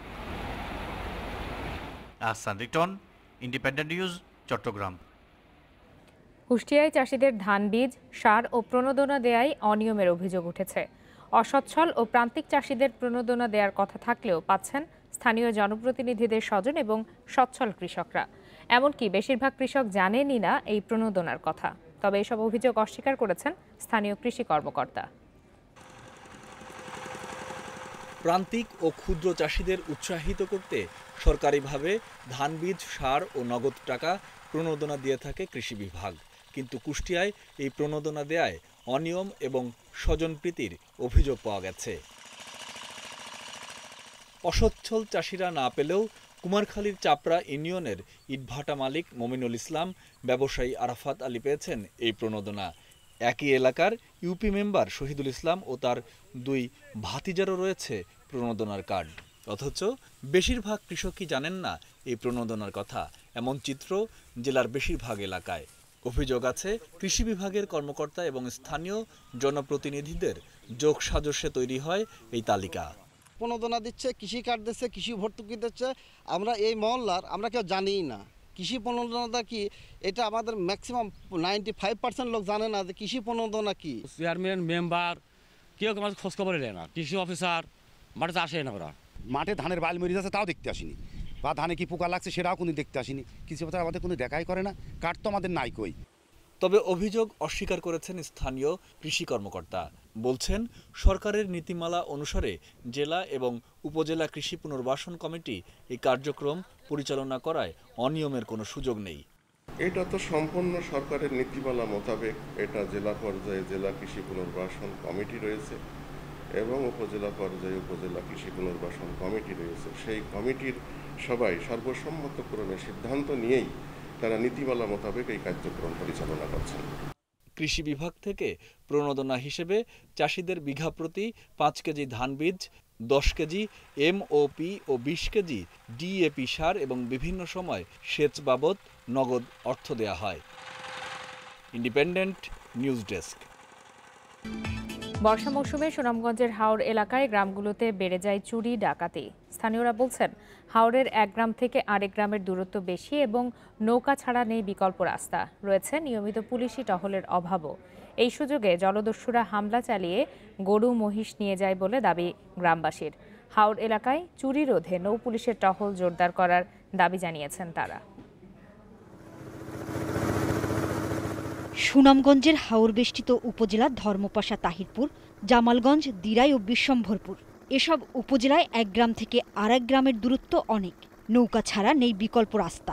Ahsan Riton, Independent News, Chattogram. কুষ্টিয়ায় চাষিদের ধান বীজ, সার ও প্রণোদনা দেয়ায় অনিয়মের অভিযোগ উঠেছে। অসচ্ছল ও প্রান্তিক চাষিদের প্রণোদনা দেওয়ার কথা থাকলেও পাচ্ছেন স্থানীয় জনপ্রতিনিধিদের স্বজন এবং সচ্ছল কৃষকরা। এমনকি বেশিরভাগ কৃষক জানেনই না এই প্রণোদনার কথা। তবে এসব অভিযোগ অস্বীকার করেছেন স্থানীয় কৃষি কর্মকর্তা। প্রান্তিক ও ক্ষুদ্র চাষিদের উৎসাহিত করতে সরকারিভাবে ধান বীজ, সার ও নগদ টাকা প্রণোদনা দিয়ে থাকে কৃষি বিভাগ। কিন্তু কুষ্টিয়ায় এই প্রণোদনা দেয়ায় অনিয়ম এবং স্বজনপ্রীতির অভিযোগ পাওয়া গেছে। অসচ্ছল চাষিরা না পেলেও কুমারখালীর চাপড়া ইউনিয়নের ইটভাটা মালিক মমিনুল ইসলাম, ব্যবসায়ী আরাফাত আলী পেয়েছেন এই প্রণোদনা। একই এলাকার ইউপি মেম্বার শহীদুল ইসলাম ও তার 2 ভাতিজারও রয়েছে প্রণোদনার কার্ড। অথচ বেশিরভাগ কৃষকই জানেন না এই প্রণোদনার কথা। এমন চিত্র জেলার বেশিরভাগ এলাকায়। অভিযোগ আছে কৃষি বিভাগের কর্মকর্তা এবং স্থানীয় জনপ্রতিনিধিদের যোগসাজশে তৈরি হয় এই তালিকা। প্রণোদনা দিচ্ছে, কৃষি কার্ড দিচ্ছে, কৃষি ভর্তুকি দিচ্ছে, আমরা এই মহল্লার আমরা কেউ জানিই না কৃষি প্রণোদনা কি। এটা আমাদের ম্যাক্সিমাম 95% লোক জানে না যে কৃষি প্রণোদনা কি। চেয়ারম্যান, মেম্বার কেউ আমাদের খোঁজ খবর নেয় না। কৃষি অফিসার মাঠে আসে না। ওরা মাঠে ধানের বাইল মরে যাচ্ছে তাও দেখতে আসেনি, বা ধানে কি পোকা লাগছে সেটাও কোনো দেখতে আসেনি। কৃষি অফিসার আমাদের কোনো দেখাই করে না, কার্ড তো আমাদের নাই কই। তবে অভিযোগ অস্বীকার করেছেন স্থানীয় কৃষি কর্মকর্তা। বলছেন সরকারের নীতিমালা অনুসারে জেলা এবং উপজেলা কৃষি পুনর্বাসন কমিটি এই কার্যক্রম পরিচালনা করায় অনিয়মের কোনো সুযোগ নেই। এটা তো সম্পূর্ণ সরকারের নীতিমালা মোতাবেক। এটা জেলা পর্যায়ে জেলা কৃষি পুনর্বাসন কমিটি রয়েছে এবং উপজেলা পর্যায়ে উপজেলা কৃষি পুনর্বাসন কমিটি রয়েছে। সেই কমিটির সবাই সর্বসম্মতক্রমে সিদ্ধান্ত নিয়েই তারা নীতিমালা মোতাবেক এই কার্যক্রম পরিচালনা করছেন। কৃষি বিভাগ থেকে প্রণোদনা হিসেবে চাষিদের বিঘা প্রতি 5 কেজি ধান বীজ, 10 কেজি MOP ও 20 কেজি DAP সার এবং বিভিন্ন সময় সেচ বাবদ নগদ অর্থ দেয়া হয়। Independent News desk. বর্ষা মৌসুমে সুনামগঞ্জের হাওর এলাকায় গ্রামগুলোতে বেড়ে যায় চুরি, ডাকাতি। স্থানীয়রা বলছেন হাওরের এক গ্রাম থেকে আরেক গ্রামের দূরত্ব বেশি এবং নৌকা ছাড়া নেই বিকল্প রাস্তা। রয়েছে নিয়মিত পুলিশি টহলের অভাবও। এই সুযোগে জলদস্যুরা হামলা চালিয়ে গরু, মহিষ নিয়ে যায় বলে দাবি গ্রামবাসীর। হাওর এলাকায় চুরি রোধে নৌ পুলিশের টহল জোরদার করার দাবি জানিয়েছেন তারা। সুনামগঞ্জের হাওর বেষ্টিত উপজেলা ধর্মপাশা, তাহিরপুর, জামালগঞ্জ, দিরাই ও বিশ্বম্ভরপুর এসব উপজেলায় এক গ্রাম থেকে আরেক গ্রামের দূরত্ব অনেক। নৌকা ছাড়া নেই বিকল্প রাস্তা।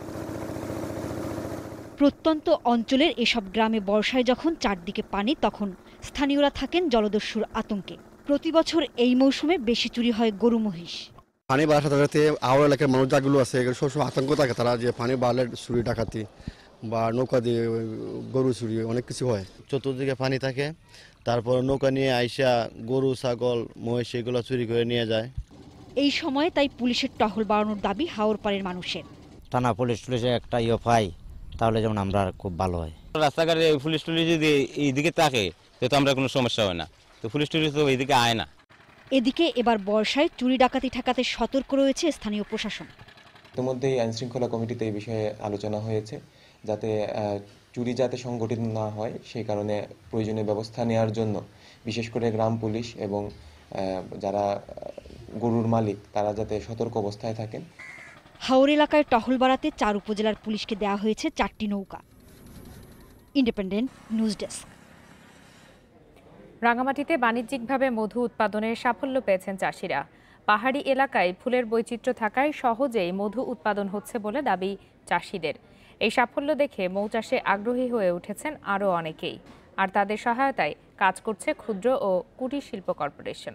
প্রত্যন্ত অঞ্চলের এসব গ্রামে বর্ষায় যখন চারদিকে পানি, তখন স্থানীয়রা থাকেন জলদস্যুর আতঙ্কে। প্রতি বছর এই মৌসুমে বেশি চুরি হয় গরু, মহিষ। পানি বাড়ার সাথে সাথে হাওড় এলাকার মানুষ যাগুলো আছে এগুলো সবসময় আতঙ্ক থাকে, তারা যে পানি বাড়লে চুরি ডাকাতি বা নৌকা দিয়ে গরু চুরি অনেক কিছু হয়। চতুর্দিকে পানি থাকে, তারপর নৌকা নিয়ে আইসা গরু, ছাগল, মহিষ এগুলো চুরি করে নিয়ে যায়। এই সময়ে তাই পুলিশের টহল বাড়ানোর দাবি হাওর পাড়ের মানুষের। থানা পুলিশে একটা পাই তাহলে যেমন আমরা খুব ভালো হয়। রাস্তাঘাটে পুলিশ যদি এইদিকে থাকে তো আমরা কোনো সমস্যা হয় না, তো পুলিশ তো এইদিকে আয় না। এদিকে এবার বর্ষায় চুরি ডাকাতি ঠেকাতে সতর্ক রয়েছে স্থানীয় প্রশাসন। ইতিমধ্যে আইন শৃঙ্খলা কমিটিতে এই বিষয়ে আলোচনা হয়েছে, যাতে চুরি যাতে সংগঠিত না হয় সেই কারণে প্রয়োজনীয় ব্যবস্থা নেওয়ার জন্য বিশেষ করে গ্রাম পুলিশ এবং যারা গরুর মালিক তারা যাতে সতর্ক অবস্থায় থাকেন। হাওর এলাকায় টহল বাড়াতে 4 উপজেলার পুলিশকে দেওয়া হয়েছে 4টি নৌকা। Independent News desk. রাঙামাটিতে বাণিজ্যিকভাবে মধু উৎপাদনের সাফল্য পেয়েছেন চাষিরা। পাহাড়ি এলাকায় ফুলের বৈচিত্র্য থাকায় সহজেই মধু উৎপাদন হচ্ছে বলে দাবি চাষিদের। এই সাফল্য দেখে মৌ চাষে আগ্রহী হয়ে উঠেছেন আরও অনেকেই। আর তাদের সহায়তায় কাজ করছে ক্ষুদ্র ও কুটির শিল্প কর্পোরেশন।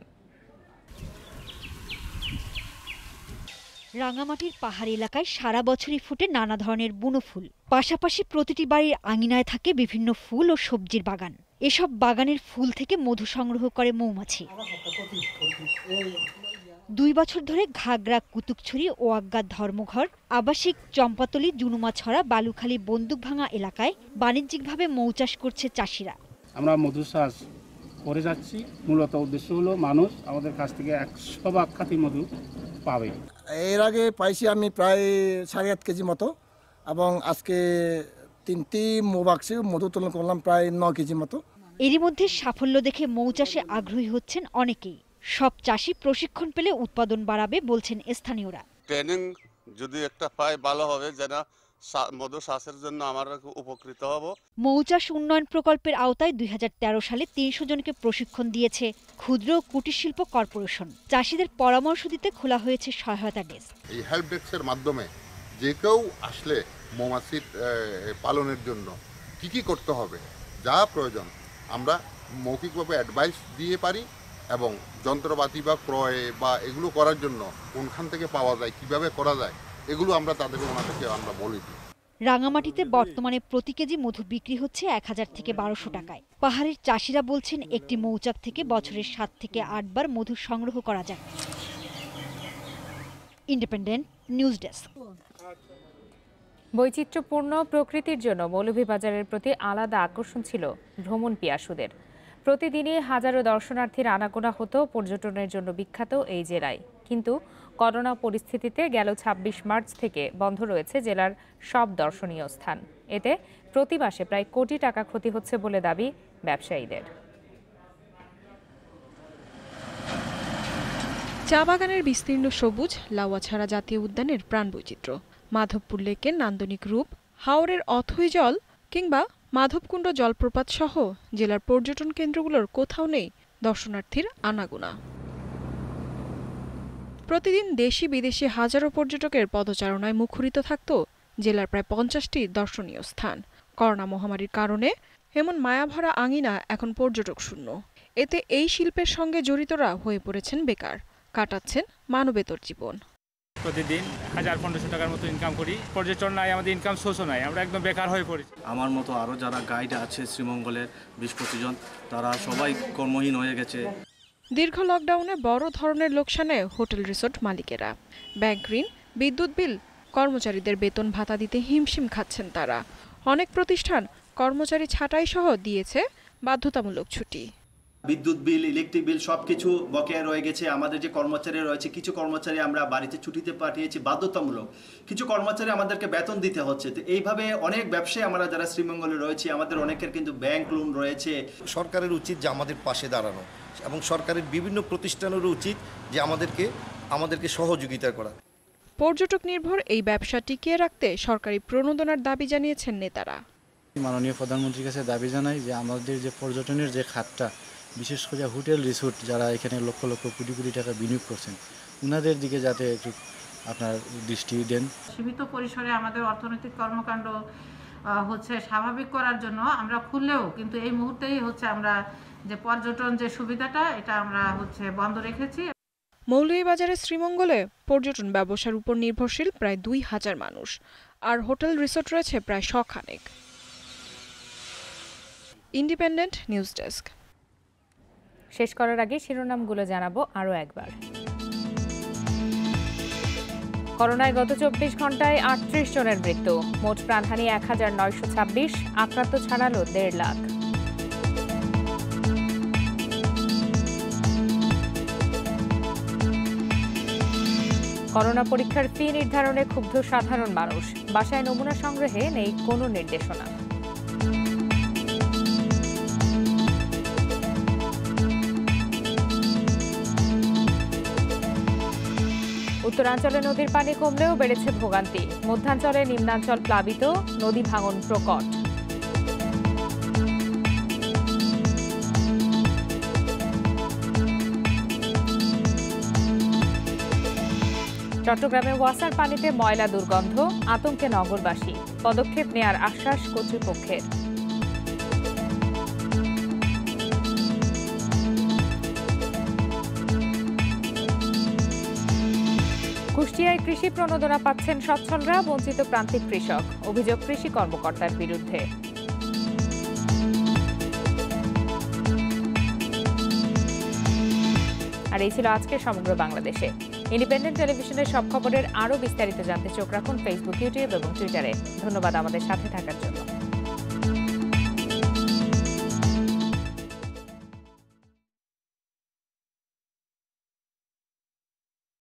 রাঙামাটির পাহাড়ি এলাকায় সারা বছরই ফুটে নানা ধরনের বুনো ফুল। পাশাপাশি প্রতিটি বাড়ির আঙিনায় থাকে বিভিন্ন ফুল ও সবজির বাগান। এসব বাগানের ফুল থেকে মধু সংগ্রহ করে মৌমাছি। 2 বছর ধরে ঘাগড়া, কুতুকছড়ি, ওয়াগ্গা, ধর্মঘর, আবাসিক চম্পাতলি, জুনুমাছড়া, বালুখালী, বন্দুকভাঙা এলাকায় বাণিজ্যিকভাবে মৌচাষ করছে চাষিরা। আমরা মধু চাষ করে যাচ্ছি, মূলত উদ্দেশ্য হলো মানুষ আমাদের কাছ থেকে 100 ভাগ খাঁটি মধু পাবে। এর আগে পাইছি আমি প্রায় 8.5 কেজি মতো, এবং আজকে 3টি মৌবাক্সে মধু উত্তোলন করলাম প্রায় 9 কেজি মতো। এরই মধ্যে সাফল্য দেখে মৌচাষে আগ্রহী হচ্ছেন অনেকেই। সব চাষি প্রশিক্ষণ পেলে উৎপাদন বাড়াবে বলছেন স্থানীয়রা। ট্রেনিং যদি একটা পাই ভালো হবে, যেন মধু চাষের জন্য আমরা উপকৃত হব। মৌচাষ উন্নয়ন প্রকল্পের আওতায় 2013 সালে 300 জনকে প্রশিক্ষণ দিয়েছে ক্ষুদ্র ও কুটির শিল্প কর্পোরেশন। চাষিদের পরামর্শ দিতে খোলা হয়েছে সহায়তা ডেস্ক। এই হেল্প ডেস্কের মাধ্যমে যে কেউ আসলে মৌমাছি পালনের জন্য কি করতে হবে, যা প্রয়োজন আমরা মৌখিকভাবে অ্যাডভাইস দিয়ে পারি, এবং যন্ত্রপাতি বা ক্রয় বা এগুলো করার জন্য কোনখান থেকে পাওয়া যায়, কিভাবে করা যায়, এগুলো আমরা ওনাদেরকে আমরা বলি দিই। রাঙামাটিতে বর্তমানে প্রতি কেজি মধু বিক্রি হচ্ছে 1000 থেকে 1200 টাকায়। পাহাড়ের চাষিরা বলছেন একটি মৌচাক থেকে বছরে 7 থেকে 8 বার মধু সংগ্রহ করা যায়। Independent News desk. বৈচিত্র্যপূর্ণ প্রকৃতির জন্য মৌলভীবাজারের প্রতি আলাদা আকর্ষণ ছিল ভ্রমণ পিয়াসুদের। প্রতিদিনই হাজারো দর্শনার্থীর আনাগোনা হতো পর্যটনের জন্য বিখ্যাত এই জেলায়। কিন্তু করোনা পরিস্থিতিতে গেল 26 মার্চ থেকে বন্ধ রয়েছে জেলার সব দর্শনীয় স্থান। এতে প্রতি মাসে প্রায় কোটি টাকা ক্ষতি হচ্ছে বলে দাবি ব্যবসায়ীদের। চা বাগানের বিস্তীর্ণ সবুজ, লাউয়াছড়া জাতীয় উদ্যানের প্রাণ বৈচিত্র্য, মাধবপুর লেকের নান্দনিক রূপ, হাওরের অথই জল কিংবা মাধবকুণ্ড জলপ্রপাত সহ জেলার পর্যটন কেন্দ্রগুলোর কোথাও নেই দর্শনার্থীর আনাগোনা। প্রতিদিন দেশি বিদেশি হাজারো পর্যটকের পদচারণায় মুখরিত থাকত জেলার প্রায় 50টি দর্শনীয় স্থান। করোনা মহামারীর কারণে এমন মায়াভরা আঙিনা এখন পর্যটক শূন্য। এতে এই শিল্পের সঙ্গে জড়িতরা হয়ে পড়েছেন বেকার, কাটাচ্ছেন মানবেতর জীবন। প্রতিদিন 1000-1500 টাকার মতো ইনকাম করি, পর্যটন নাই, আমাদের ইনকাম সোর্সও নাই, আমরা একদম বেকার হয়ে পড়েছি। আমার মতো আরও যারা গাইড আছে শ্রীমঙ্গলের 20-25 জন, তারা সবাই কর্মহীন হয়ে গেছে। দীর্ঘ লকডাউনে বড় ধরনের লোকসানে হোটেল রিসোর্ট মালিকেরা। ব্যাংক ঋণ, বিদ্যুৎ বিল, কর্মচারীদের বেতন ভাতা দিতে হিমশিম খাচ্ছেন তারা। অনেক প্রতিষ্ঠান কর্মচারী ছাঁটাই সহ দিয়েছে বাধ্যতামূলক ছুটি। বিদ্যুৎ বিল, ইলেকট্রিক বিল সবকিছু বকেয়া রয়ে গেছে। আমাদের যে কর্মচারী রয়েছে, কিছু কর্মচারী আমরা বাড়িতে ছুটিতে পাঠিয়েছি বাধ্যতামূলক, কিছু কর্মচারী আমাদেরকে বেতন দিতে হচ্ছে। তো এইভাবে অনেক ব্যবসায়ী আমরা যারা শ্রীমঙ্গলে রয়েছে, আমাদের অনেকের কিন্তু ব্যাংক লোন রয়েছে। সরকারের উচিত যে আমাদের পাশে দাঁড়ানো, এবং সরকারের বিভিন্ন প্রতিষ্ঠানেরও উচিত যে আমাদেরকে সহযোগিতা করা। পর্যটক নির্ভর এই ব্যবসা টিকিয়ে রাখতে সরকারি প্রণোদনার দাবি জানিয়েছেন নেতারা। মাননীয় প্রধানমন্ত্রীর কাছে দাবি জানাই যে আমাদের যে পর্যটনের যে খাতটা, বিশেষ করে হোটেল রিসোর্ট যারা এখানে লক্ষ লক্ষ কোটি কোটি টাকা বিনিয়োগ করছেন, ওনাদের দিকে যাতে একটু আপনার দৃষ্টি দেন। সীমিত পরিসরে আমাদের অর্থনৈতিক কর্মকাণ্ড হচ্ছে স্বাভাবিক করার জন্য আমরা খুললেও কিন্তু এই মুহূর্তেই হচ্ছে আমরা যে পর্যটন যে সুবিধাটা এটা আমরা হচ্ছে বন্ধ রেখেছি। মৌলভীবাজারের শ্রীমঙ্গলে পর্যটন ব্যবসার উপর নির্ভরশীল প্রায় 2000 মানুষ, আর হোটেল রিসোর্ট রয়েছে প্রায় 100 খানেক। Independent News desk. শেষ করার আগে শিরোনামগুলো জানাবো আরও একবার। করোনায় গত 24 ঘন্টায় 38 জনের মৃত্যু, মোট প্রাণহানি 1926, আক্রান্ত ছাড়ালো 1.5 লাখ। করোনা পরীক্ষার ফি নির্ধারণে ক্ষুব্ধ সাধারণ মানুষ, বাসায় নমুনা সংগ্রহে নেই কোনো নির্দেশনা। উত্তরাঞ্চলে নদীর পানি কমলেও বেড়েছে ভোগান্তি, মধ্যাঞ্চলে নিম্নাঞ্চল প্লাবিত, নদী ভাঙন প্রকট। চট্টগ্রামে ওয়াসার পানিতে ময়লা দুর্গন্ধ, আতঙ্কে নগরবাসী, পদক্ষেপ নেয়ার আশ্বাস কর্তৃপক্ষের। কুষ্টিয়ায় কৃষি প্রণোদনা পাচ্ছেন সচ্ছলরা, বঞ্চিত প্রান্তিক কৃষক, অভিযোগ কৃষি কর্মকর্তার বিরুদ্ধে। আর এই ছিল আজকের সমগ্র বাংলাদেশে। ইন্ডিপেন্ডেন্ট টেলিভিশনের সব খবরের আরও বিস্তারিত জানতে চোখ রাখুন ফেসবুক, ইউটিউব এবং টুইটারে। ধন্যবাদ আমাদের সাথে থাকার জন্য।